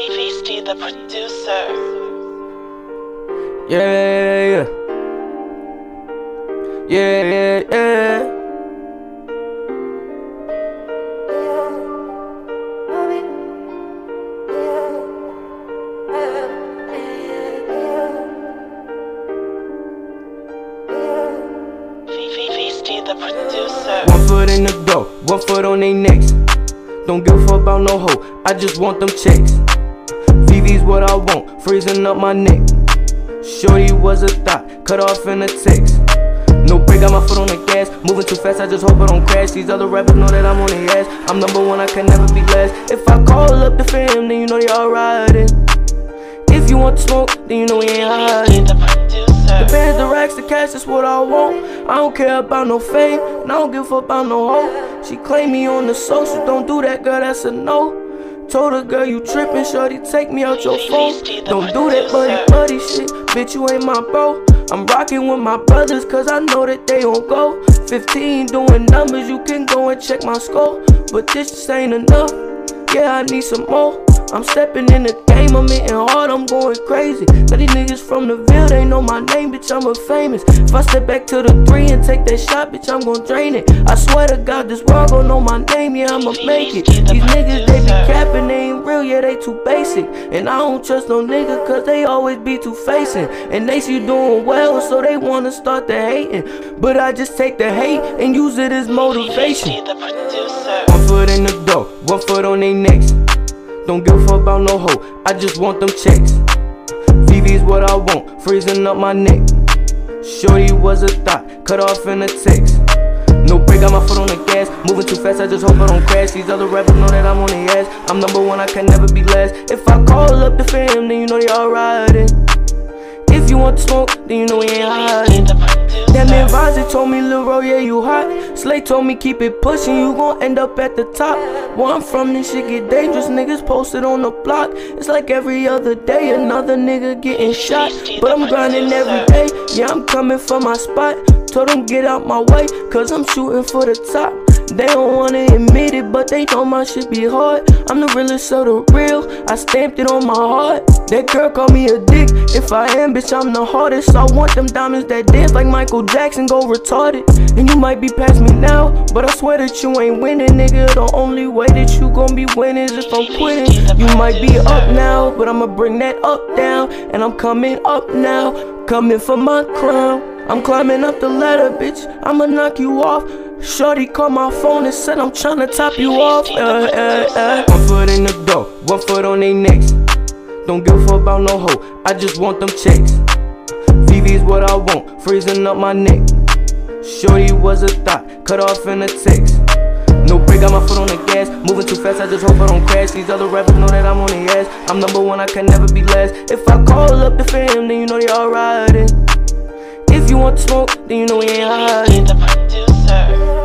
VVST, the producer. Yeah. VVST, the producer. 1 foot in the door, 1 foot on they necks. Don't give a fuck about no hoe, I just want them checks. VV's what I want, freezing up my neck. Shorty was a thought, cut off in a text. No break, got my foot on the gas. Moving too fast, I just hope I don't crash. These other rappers know that I'm on their ass. I'm #1, I can never be last. If I call up the fam, then you know they all riding. If you want to smoke, then you know we ain't hiding. The producer. The bands, the racks, the cash, that's what I want. I don't care about no fame, and I don't give a fuck about no hoe. She claim me on the social, don't do that, girl, that's a no. Told her, girl, you trippin', shorty, take me out your phone. Don't do that buddy shit, bitch, you ain't my bro. I'm rockin' with my brothers, cause I know that they gon' go. 15 doing numbers, you can go and check my score. But this just ain't enough, yeah, I need some more. I'm stepping in the game, I'm hitting hard, I'm going crazy. Now these niggas from the Ville, they know my name, bitch, I'm a famous. If I step back to the 3 and take that shot, bitch, I'm gon' drain it. I swear to God, this world gon' know my name, yeah, I'ma make it. These niggas, they be capping, they ain't real, yeah, they too basic. And I don't trust no nigga, cause they always be too facing. And they see you doing well, so they wanna start the hating. But I just take the hate and use it as motivation. The producer. 1 foot in the door, 1 foot on they necks. Don't give a fuck about no hoe, I just want them checks. VV's what I want, freezing up my neck. Shorty was a thought, cut off in a text. No break, got my foot on the gas. Moving too fast, I just hope I don't crash. These other rappers know that I'm on their ass. I'm #1, I can never be last. If I call up the fam, then you know they all riding. If you want to smoke, then you know we ain't hiding. That man Vonzie told me, Lil' Ro, yeah, you hot. Slay told me, keep it pushing, you gon' end up at the top. Where I'm from, this shit get dangerous, niggas posted on the block. It's like every other day, another nigga getting shot. But I'm grinding every day, yeah, I'm coming for my spot. Told them get out my way, cause I'm shooting for the top. They don't wanna admit it, but they know my shit be hard. I'm the realest of the real, I stamped it on my heart. That girl called me a dick, if I am, bitch, I'm the hardest. I want them diamonds that dance like Michael Jackson, go retarded. And you might be past me now, but I swear that you ain't winning, nigga. The only way that you gon' be winning is if I'm quitting. You might be up now, but I'ma bring that up down. And I'm coming up now, coming for my crown. I'm climbing up the ladder, bitch, I'ma knock you off. Shorty called my phone and said I'm tryna top you off. 1 foot in the door, 1 foot on they necks. Don't give a fuck about no hoe, I just want them checks. VV's what I want, freezing up my neck. Shorty was a thought, cut off in a text. No break, got my foot on the gas. Moving too fast, I just hope I don't crash. These other rappers know that I'm on their ass. I'm #1, I can never be last. If I call up the fam, then you know they all riding. If you want to smoke, then you know we ain't hiding. The producer.